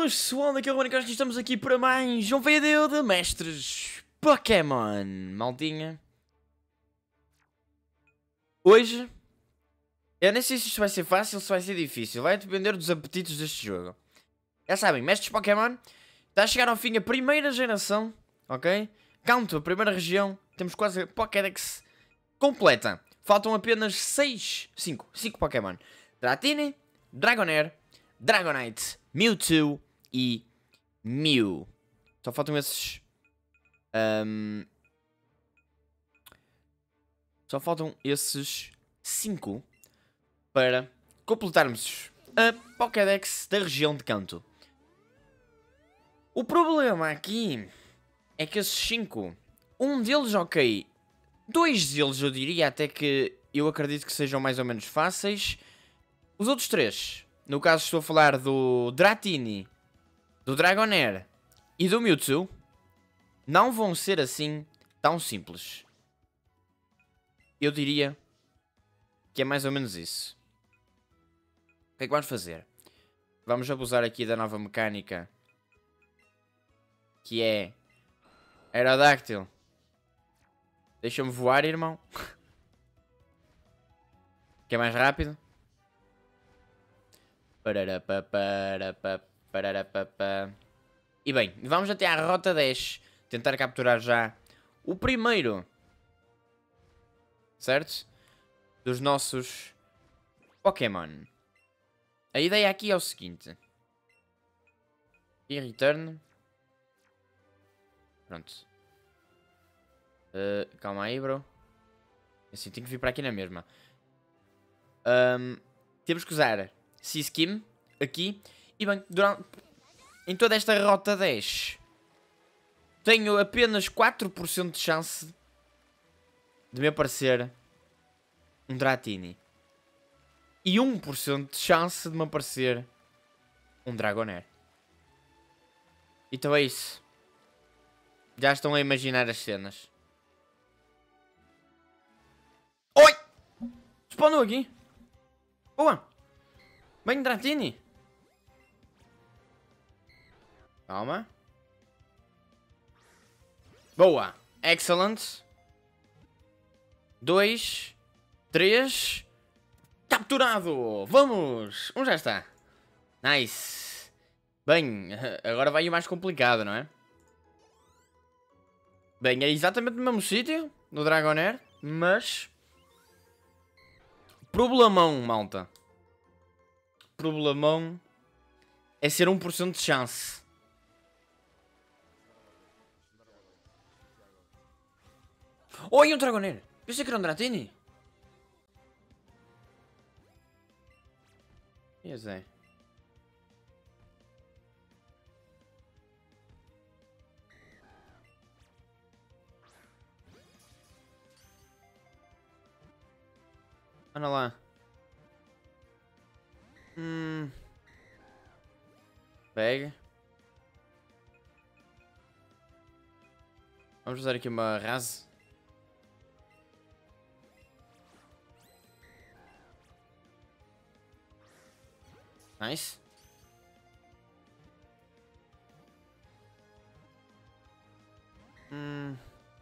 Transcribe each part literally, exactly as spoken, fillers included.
Boas pessoal, daqui é o Ronicast e estamos aqui para mais um vídeo de mestres Pokémon, maltinha. Hoje, eu nem sei se isto vai ser fácil ou se vai ser difícil, vai depender dos apetites deste jogo. Já sabem, mestres Pokémon, está a chegar ao fim a primeira geração, ok? Kanto, a primeira região, temos quase a Pokédex completa. Faltam apenas seis, cinco, cinco Pokémon. Dratini, Dragonair, Dragonite, Mewtwo e Mew. Só faltam esses... Um, só faltam esses cinco para completarmos a Pokédex da região de Kanto. O problema aqui é que esses cinco, um deles ok, dois deles eu diria até que eu acredito que sejam mais ou menos fáceis. Os outros três, no caso estou a falar do Dratini, do Dragonair e do Mewtwo, não vão ser assim tão simples. Eu diria que é mais ou menos isso. O que é que vamos fazer? Vamos abusar aqui da nova mecânica, que é Aerodactyl. Deixa-me voar, irmão. Que é mais rápido. E bem, vamos até à Rota dez. Tentar capturar já o primeiro, certo? Dos nossos Pokémon. A ideia aqui é o seguinte. E return. Pronto. Uh, calma aí, bro. Assim, tenho que vir para aqui na mesma. Um, temos que usar Siskim aqui. E bem, durante, em toda esta Rota dez, tenho apenas quatro por cento de chance de me aparecer um Dratini. E um por cento de chance de me aparecer um Dragonair. Então é isso. Já estão a imaginar as cenas. Oi! Spawnou aqui. Boa! Bem, Dratini. Calma. Boa. Excellent. Dois. Três. Capturado. Vamos. Um já está. Nice. Bem, agora vai o mais complicado, não é? Bem, é exatamente no mesmo sítio, no Dragonair, mas... Problemão, malta. Problemão é ser um por cento de chance. Oi, um Dragonair! Pensei que era um Dratini. Pois é. Anda lá. Hum. Pega. Vamos usar aqui uma Raz. Nice. Hum.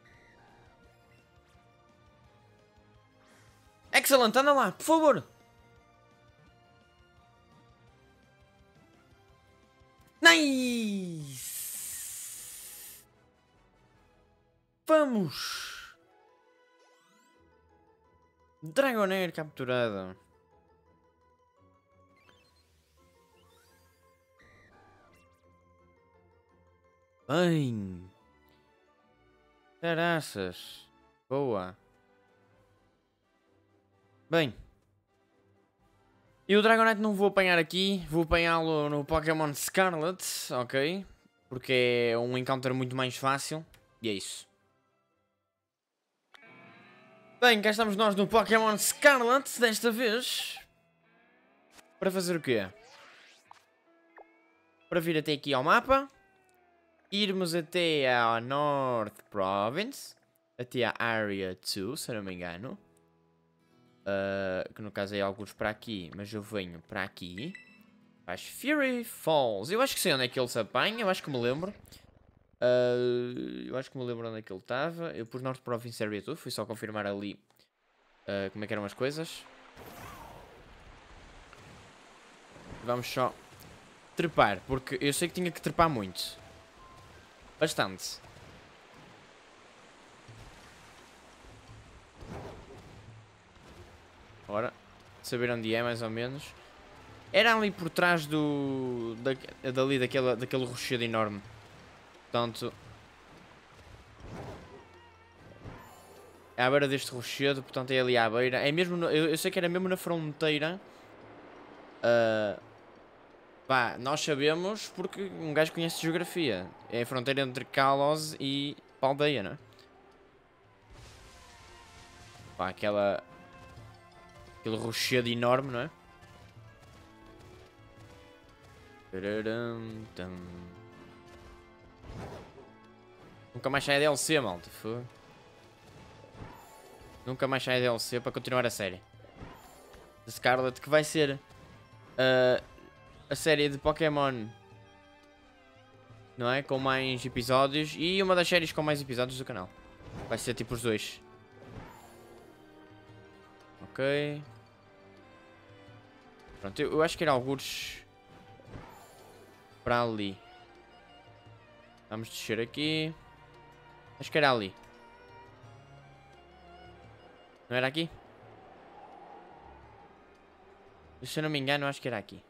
Excelente, anda lá, por favor. Nice. Vamos. Dragonair capturado. Bem. Caraças. Boa. Bem. E o Dragonite não vou apanhar aqui. Vou apanhá-lo no Pokémon Scarlet. Ok. Porque é um encounter muito mais fácil. E é isso. Bem, cá estamos nós no Pokémon Scarlet. Desta vez. Para fazer o quê? Para vir até aqui ao mapa. Irmos até a North Province. Até a Area dois, se não me engano. Uh, que no caso é alguns para aqui, mas eu venho para aqui. Faz Fury Falls. Eu acho que sei onde é que ele se apanha. Eu acho que me lembro. Uh, eu acho que me lembro onde é que ele estava. Eu pus North Province Area dois. Fui só confirmar ali uh, como é que eram as coisas. Vamos só trepar. Porque eu sei que tinha que trepar muito. Bastante. Ora, saber onde é mais ou menos. Era ali por trás do... Da, dali, daquele, daquele rochedo enorme. Portanto... É à beira deste rochedo, portanto é ali à beira. É mesmo... No, eu, eu sei que era mesmo na fronteira. Uh, pá, nós sabemos porque um gajo conhece geografia. É a fronteira entre Kalos e Paldeia, não é? Pá, aquela... Aquele rochedo enorme, não é? Nunca mais sai a D L C, malta. Foi. Nunca mais sai a D L C para continuar a série. The Scarlet, que vai ser uh, a série de Pokémon, não é? Com mais episódios. E uma das séries com mais episódios do canal. Vai ser tipo os dois. Ok. Pronto, eu, eu acho que era algures para ali. Vamos descer aqui. Acho que era ali. Não era aqui? Se eu não me engano, acho que era aqui.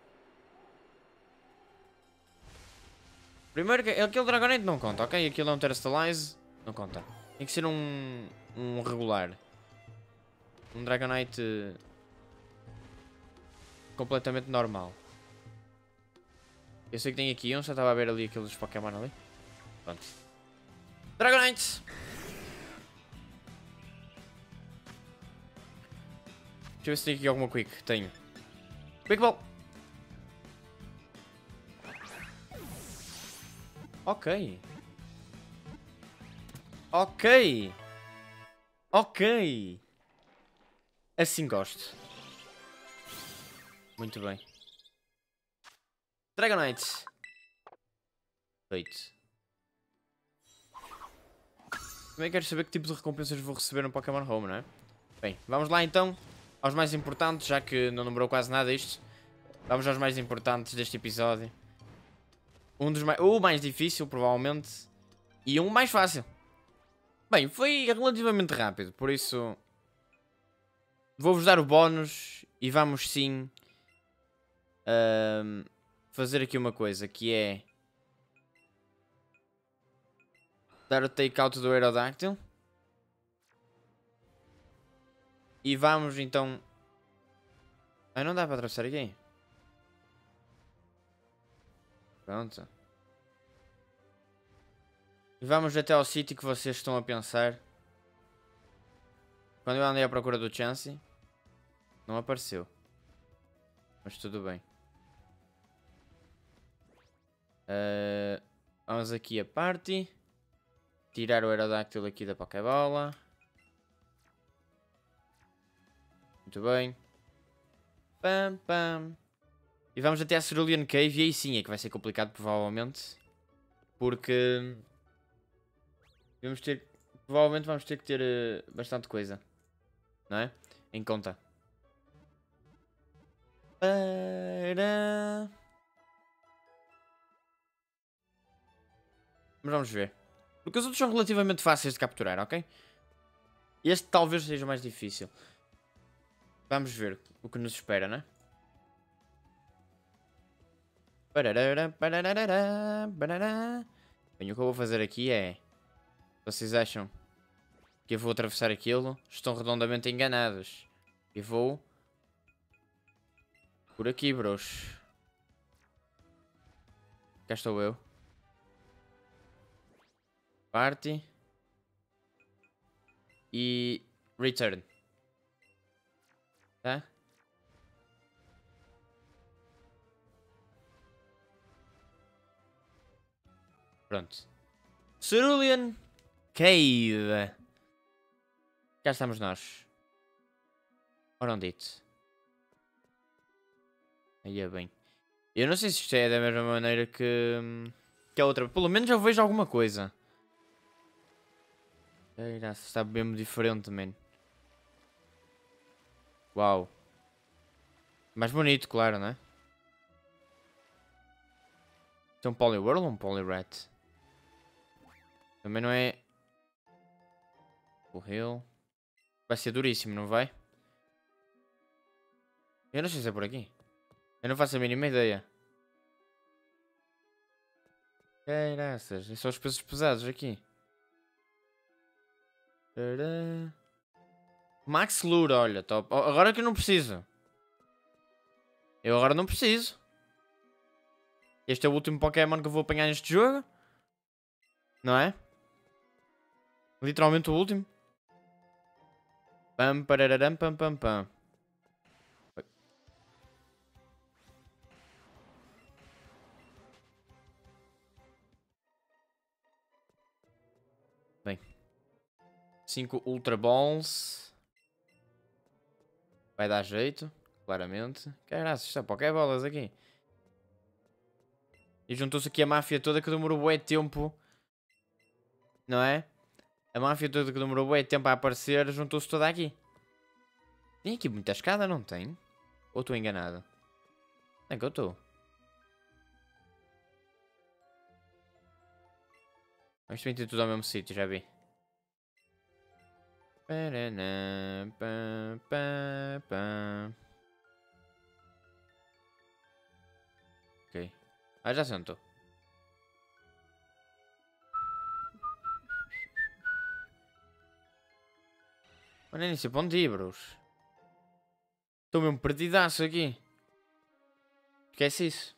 Primeiro, aquele Dragonite não conta, ok? Aquilo é um Terastalize. Não conta. Tem que ser um, um regular. Um Dragonite completamente normal. Eu sei que tem aqui um, só estava a ver ali aqueles Pokémon ali. Pronto. Dragonite! Deixa eu ver se tem aqui alguma Quick. Tenho. Quick Ball! Ok. Ok. Ok. Assim gosto. Muito bem. Dragonite. Feito. Também quero saber que tipo de recompensas vou receber no Pokémon Home, não é? Bem, vamos lá então aos mais importantes, já que não numerou quase nada isto. Vamos aos mais importantes deste episódio. Um dos mais... O mais difícil, provavelmente. E um mais fácil. Bem, foi relativamente rápido, por isso... Vou-vos dar o bónus e vamos sim... Uh, fazer aqui uma coisa, que é... Dar o take-out do Aerodactyl. E vamos então... Ah, não dá para atravessar aqui. Pronto. E vamos até ao sítio que vocês estão a pensar. Quando eu andei à procura do Chansey, não apareceu. Mas tudo bem. Uh, vamos aqui a party. Tirar o Aerodactyl aqui da Pokébola. Muito bem. Pam, pam. E vamos até a Cerulean Cave. E aí sim é que vai ser complicado, provavelmente. Porque... Vamos ter... Provavelmente vamos ter que ter uh, bastante coisa. Não é? Em conta. Para... Mas vamos ver. Porque os outros são relativamente fáceis de capturar, ok? Este talvez seja o mais difícil. Vamos ver o que nos espera, né? Bem, o que eu vou fazer aqui é... Vocês acham que eu vou atravessar aquilo? Estão redondamente enganados. Eu vou... Por aqui, bros. Cá estou eu. Party. E... Return. Tá? Pronto. Cerulean Cave. Cá estamos nós. Ora onde it? Aí é bem. Eu não sei se isto é da mesma maneira que, que a outra. Pelo menos eu vejo alguma coisa. Eira, está mesmo diferente, man. Uau. Mais bonito, claro, não é? Isto é um Poliwhirl ou um Poliwrath? Também não é... O Hill. Vai ser duríssimo, não vai? Eu não sei se é por aqui. Eu não faço a mínima ideia. Caraças, são os pesos pesados aqui. Tadã. Max Lure, olha, top. Agora que eu não preciso. Eu agora não preciso. Este é o último Pokémon que eu vou apanhar neste jogo. Não é? Literalmente o último. Pam, parararam, pam, pam, pam. Bem. cinco Ultra Balls. Vai dar jeito, claramente. Caralho, isto é Pokébolas aqui. E juntou-se aqui a máfia toda que demorou bué tempo. Não é? A máfia toda que demorou bué tempo a aparecer juntou-se toda aqui. Tem aqui muita escada, não tem? Ou estou enganado? É que eu estou. Vamos ter tudo ao mesmo sítio, já vi. Ok. Ah, já sentou. Olha nisso, para onde ir, bros? Estou mesmo perdidaço aqui. Esquece isso.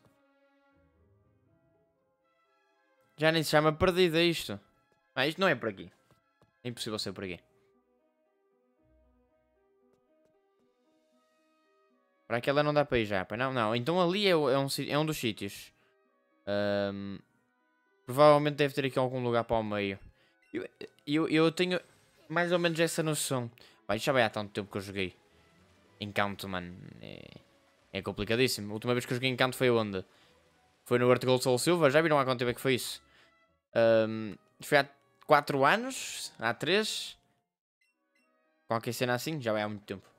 Já nem se chama perdida isto. Ah, isto não é por aqui. É impossível ser por aqui. Para aquela não dá para ir já. Não, não. Então ali é, um, é um dos sítios. Um, provavelmente deve ter aqui algum lugar para o meio. Eu, eu, eu tenho mais ou menos essa noção. Vai, já vai há tanto tempo que eu joguei Encanto, mano. É, é complicadíssimo. A última vez que eu joguei Encanto foi onde? Foi no Earth Gold Soul Silver. Já viram há quanto tempo é que foi isso? Um, foi há quatro anos? Há três? Qualquer cena assim? Já vai há muito tempo.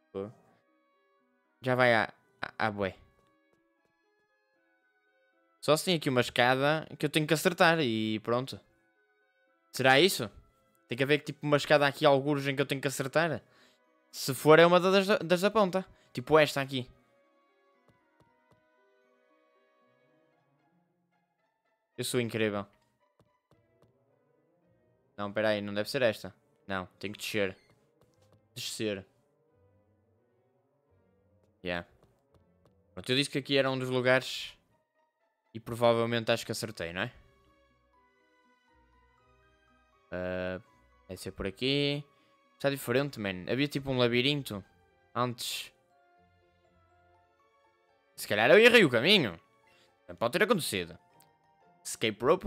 Já vai há... há, há bué. Só se tem aqui uma escada que eu tenho que acertar e pronto. Será isso? Tem que haver tipo uma escada aqui, algures em que eu tenho que acertar. Se for é uma das, das da ponta. Tipo esta aqui. Eu sou incrível. Não, espera aí, não deve ser esta. Não, tenho que descer. Descer. Yeah. Pronto, eu disse que aqui era um dos lugares... E provavelmente acho que acertei, não é? Uh, deve ser por aqui. Está diferente, man. Havia tipo um labirinto. Antes. Se calhar eu errei o caminho. Pode ter acontecido. Escape rope.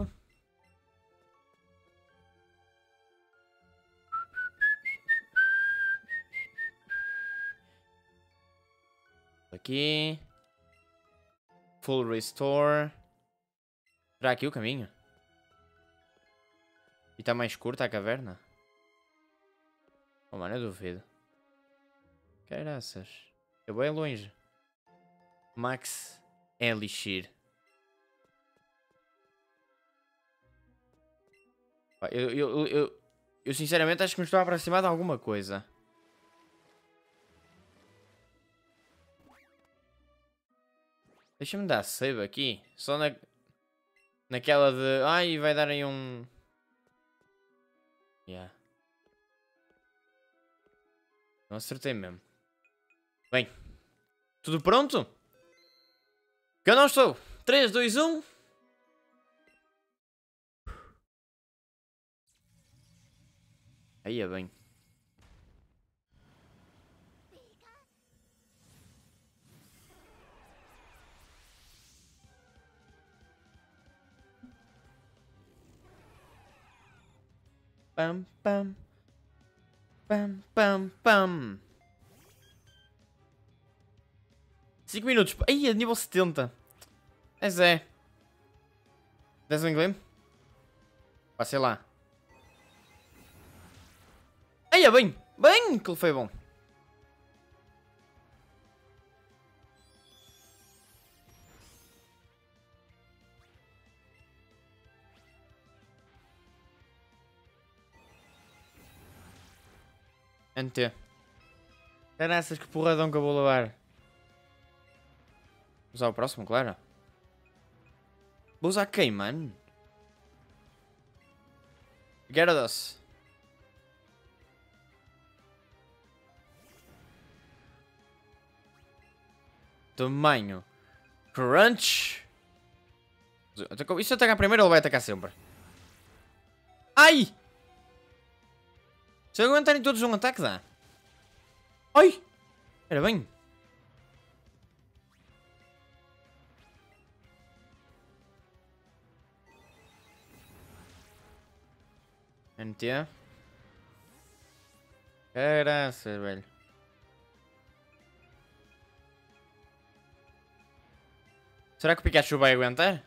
Aqui. Full restore. Será aqui o caminho? E está mais curta a caverna? Oh mano, eu duvido. Caraças. Eu vou é longe. Max Elixir. Eu, eu, eu, eu, eu sinceramente acho que me estou a aproximar de alguma coisa. Deixa-me dar save aqui. Só na... Naquela de... Ai, vai dar aí um... Yeah. Não acertei mesmo. Bem. Tudo pronto? Que eu não estou. três, dois, um. Aí é bem. Pam, pam. Pam, pam, pam. cinco minutos. Aí, é nível setenta. Mas é. Dazzling Gleam? Passei lá. Eia, bem! Bem que ele foi bom. N T. Caraças, que porradão que eu vou levar. Vou usar o próximo, claro. Vou usar quem, mano? Gyarados. Tamanho. Crunch. Isso atacar primeiro ou ele vai atacar sempre? Ai! Se aguentarem todos um ataque, dá. Ai! Era bem. N T. Caraças, velho. Será que o Pikachu vai aguentar?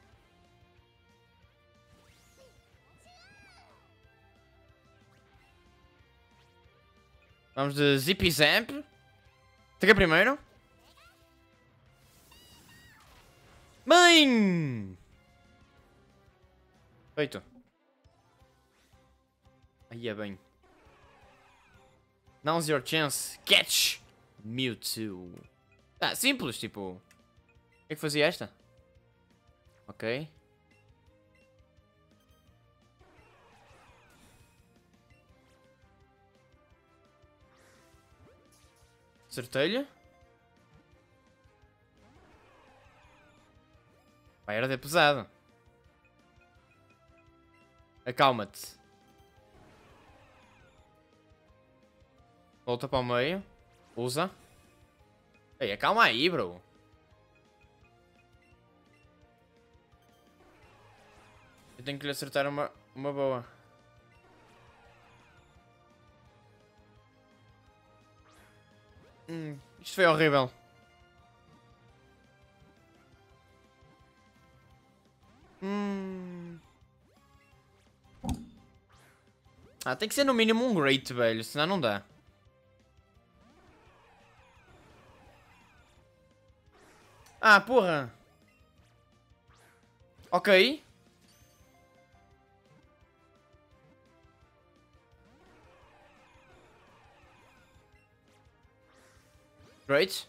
Vamos de Zippy Zamp. Ataca primeiro. Bem! Feito. Aí é bem. Now's your chance. Catch! Mewtwo. Ah, simples, tipo. O que é que fazia esta? Ok. Acertei-lhe. Vai, era de pesado. Acalma-te. Volta para o meio. Usa. Ei, acalma aí, bro. Eu tenho que lhe acertar uma, uma boa. Hum, isto foi horrível. Hum. Ah, tem que ser no mínimo um Great, velho. Senão não dá. Ah, porra. Ok. Great.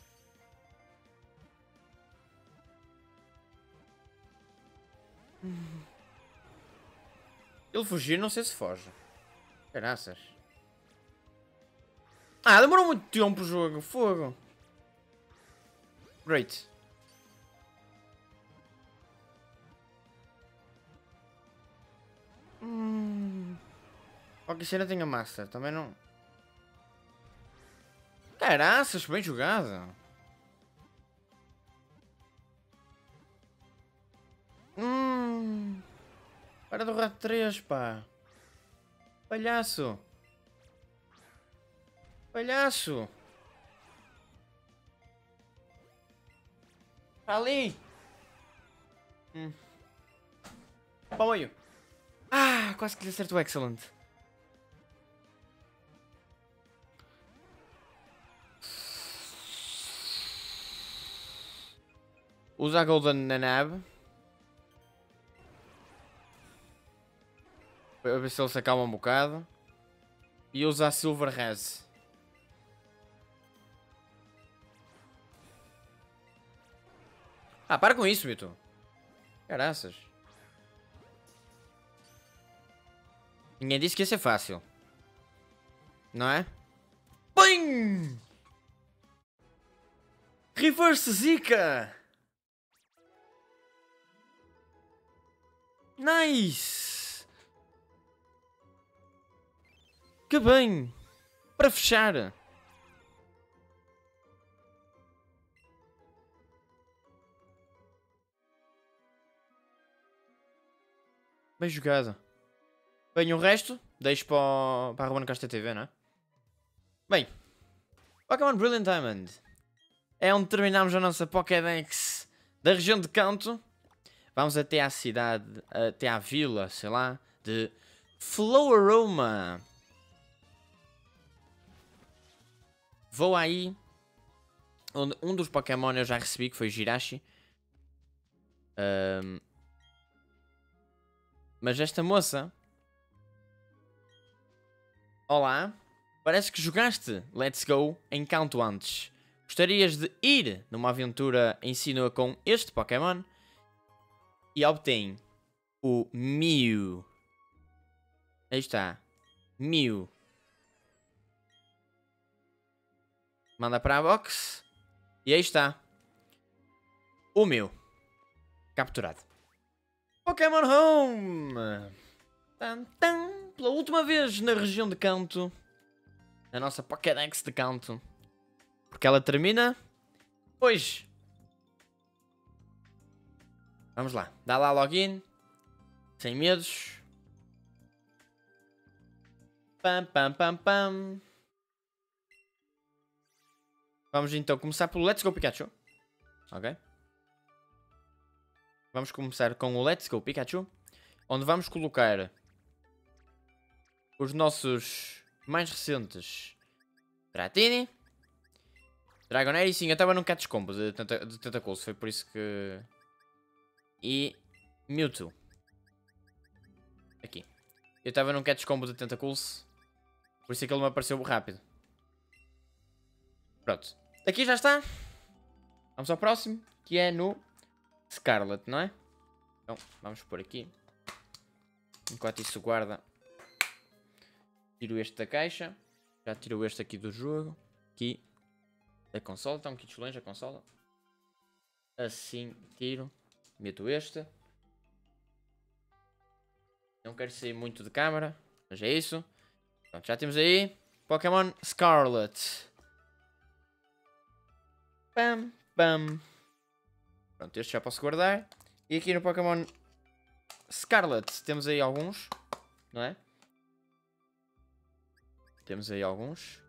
Ele fugir, não sei se foge. Caraças. Ah, demorou muito tempo o jogo. Fogo. Great. Hum. Qualquer cena tem a massa. Também não... Caraças, bem jogado. Hum. Para do rato três, pá. Palhaço. Palhaço. Ali. Hum. Apoio. Ah, quase que lhe acertou excellent. Usa a Golden Nanab. Para ver se ele se acalma um bocado. E usa a Silver Res. Ah, para com isso, Mito. Caraças. Ninguém disse que ia ser fácil. Não é? Bem! Reverse Zika! Nice! Que bem! Para fechar! Bem jogado. Bem, o resto deixo para, o... para a Ruben Costa T V, não é? Bem, Pokémon Brilliant Diamond é onde terminamos a nossa Pokédex da região de Kanto. Vamos até à cidade, até à vila, sei lá, de Floaroma. Vou aí, onde um dos Pokémon eu já recebi, que foi Jirachi. Um, mas esta moça... Olá, parece que jogaste Let's Go em Kanto antes. Gostarias de ir numa aventura em Sinnoh com este Pokémon? E obtém o Mew. Aí está. Mew. Manda para a box. E aí está. O Mew. Capturado. Pokémon Home. Tan, tan. Pela última vez na região de Kanto. Na nossa Pokédex de Kanto. Porque ela termina hoje. Vamos lá. Dá lá login. Sem medos. Pam, pam, pam, pam. Vamos então começar pelo Let's Go Pikachu. Ok. Vamos começar com o Let's Go Pikachu. Onde vamos colocar os nossos mais recentes Dratini, Dragonair, e sim, eu estava num catch combo de, tenta de Tentacles, foi por isso que... E Mewtwo. Aqui. Eu estava num catch combo de Tentacles, por isso é que ele me apareceu rápido. Pronto. Aqui já está. Vamos ao próximo, que é no Scarlet, não é? Então, vamos por aqui. Enquanto isso guarda, tiro este da caixa. Já tirou este aqui do jogo. Aqui da consola. Está um kit longe a consola. Assim tiro. Meto este. Não quero sair muito de câmera, mas é isso. Pronto, já temos aí Pokémon Scarlet. Pam, pam. Pronto, este já posso guardar. E aqui no Pokémon Scarlet temos aí alguns, não é? Temos aí alguns.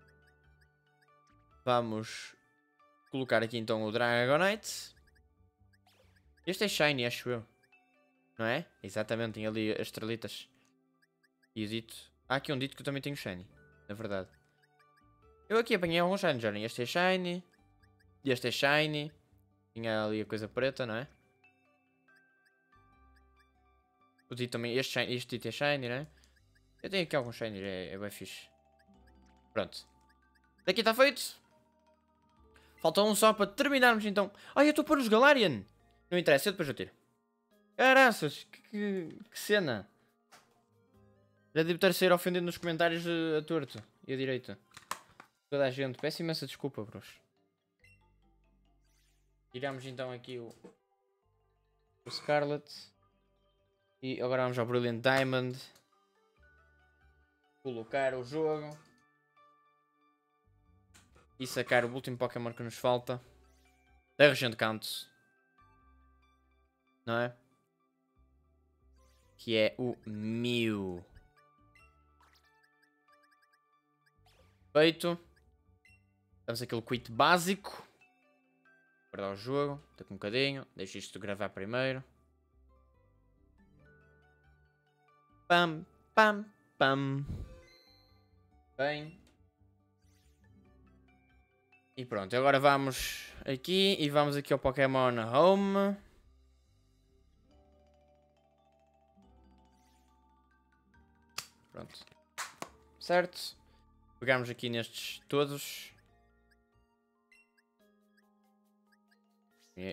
Vamos colocar aqui então o Dragonite. Este é Shiny, acho eu. Não é? Exatamente, tem ali as estrelitas. E o dito. Há aqui um dito que eu também tenho Shiny, na verdade. Eu aqui apanhei alguns Shiny, Johnny. Este é Shiny. Este é Shiny. Tinha ali a coisa preta, não é? O dito também. Este, shiny, este dito é Shiny, não é? Eu tenho aqui alguns Shiny, é, é bem fixe. Pronto. Daqui está feito. Falta um só para terminarmos então. Ai, eu estou a pôr os Galarian. Não interessa, eu depois eu tiro. Caraças, que, que, que cena. Já devo ter saído ofendido nos comentários uh, a torto e a direita. Toda a gente. Peço imensa desculpa, bros. Tiramos então aqui o, o Scarlet. E agora vamos ao Brilliant Diamond. Colocar o jogo. E sacar o último Pokémon que nos falta. Da região de Kanto. Não é? Que é o Mew. Feito. Damos aquele quit básico. Guardar o jogo. Está com um bocadinho. Deixa isto gravar primeiro. Pam, pam, pam. Bem. E pronto, agora vamos aqui e vamos aqui ao Pokémon Home. Pronto. Certo. Pegamos aqui nestes todos. E...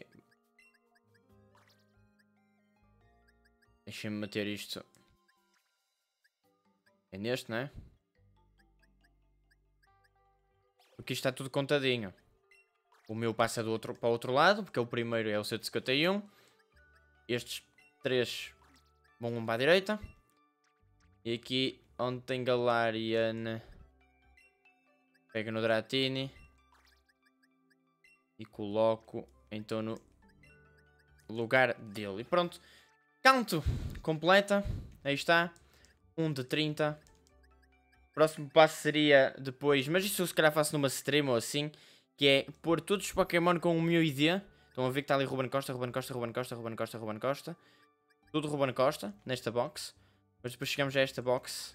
Deixa-me meter isto. É neste, não é? Porque isto está tudo contadinho. O meu passa do outro, para o outro lado, porque o primeiro é o cento e cinquenta e um. Estes três vão um para a direita. E aqui onde tem Galarian, pego no Dratini e coloco então no lugar dele. E pronto, Kanto completa. Aí está, um de trinta. O próximo passo seria depois, mas isso eu se calhar faço numa stream ou assim, que é pôr todos os Pokémon com o Mew I D Estão a ver que está ali Ruben Costa, Ruben Costa, Ruben Costa, Ruben Costa, Ruben Costa. Tudo Ruben Costa, nesta box. Mas depois chegamos a esta box.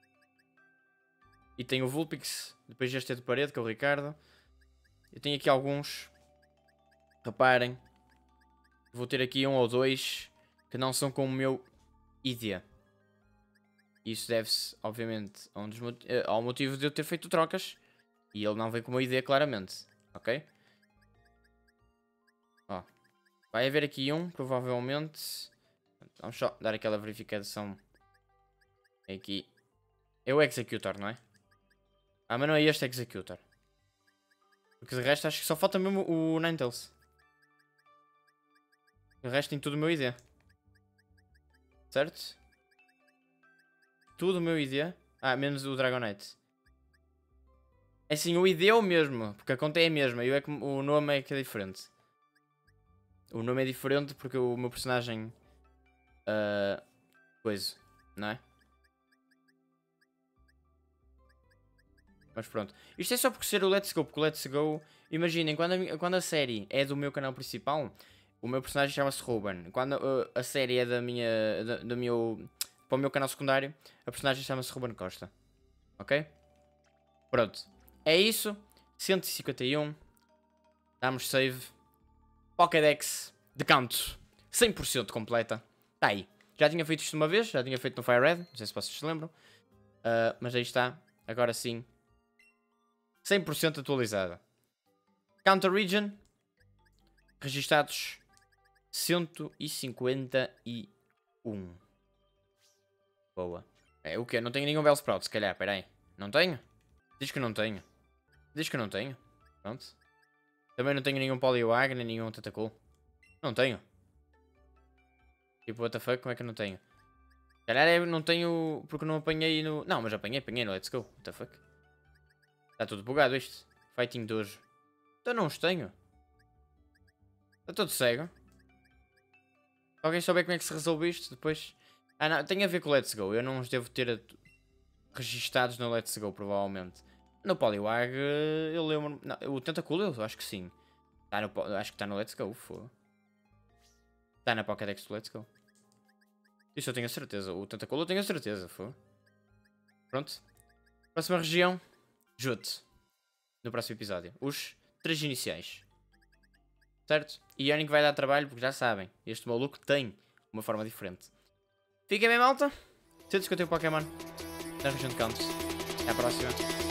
E tem o Vulpix. Depois este é de parede, que é o Ricardo. Eu tenho aqui alguns. Reparem. Vou ter aqui um ou dois que não são com o meu I D. Isso deve-se, obviamente, a um dos mot ao motivo de eu ter feito trocas. E ele não vem com o meu I D, claramente. Ok? Ó. Vai haver aqui um, provavelmente. Vamos só dar aquela verificação. Aqui. É o Executor, não é? Ah, mas não é este Executor. Porque de resto acho que só falta mesmo o Ninetales. O resto tem tudo o meu I D. Certo? Tudo o meu I D. Ah, menos o Dragonite. É assim, o I D é o mesmo. Porque a conta é a mesma. Eu é que, o nome é que é diferente. O nome é diferente porque o meu personagem... Uh, coisa. Não é? Mas pronto. Isto é só porque ser o Let's Go. Porque o Let's Go... Imaginem, quando a, quando a série é do meu canal principal... O meu personagem chama-se Ruben. Quando uh, a série é da minha... Da, do meu... Para o meu canal secundário... A personagem chama-se Ruben Costa. Ok? Pronto. É isso. cento e cinquenta e um. Damos save. Pokédex de canto. cem por cento completa. Está aí. Já tinha feito isto uma vez. Já tinha feito no Fire Red. Não sei se vocês se lembram. Uh, mas aí está. Agora sim. cem por cento atualizada. Counter Region. Registados cento e cinquenta e um. Boa. É o quê? Não tenho nenhum Bellsprout, se calhar. Espera aí. Não tenho? Diz que não tenho. Diz que não tenho. Pronto. Também não tenho nenhum Poliwag, nem nenhum Tentacool. Não tenho. Tipo, what the fuck? Como é que eu não tenho? Se calhar eu não tenho porque não apanhei no... Não, mas apanhei, apanhei no Let's Go. What the fuck? Está tudo bugado isto. Fighting Dojo. Então não os tenho. Está tudo cego. Se alguém souber como é que se resolve isto, depois... Ah não, tem a ver com o Let's Go. Eu não os devo ter registados no Let's Go, provavelmente. No Poliwag, eu lembro... Não, o Tentacool eu acho que sim. Tá no, acho que está no Let's Go, foda. Está na Pokédex do Let's Go. Isso eu tenho a certeza. O Tentacool eu tenho a certeza, foda. Pronto. Próxima região. Jute. No próximo episódio. Os três iniciais. Certo? E Yannick vai dar trabalho porque já sabem. Este maluco tem uma forma diferente. Fiquem bem, malta. cento e cinquenta e um Pokémon na região de Cantos. Até à próxima.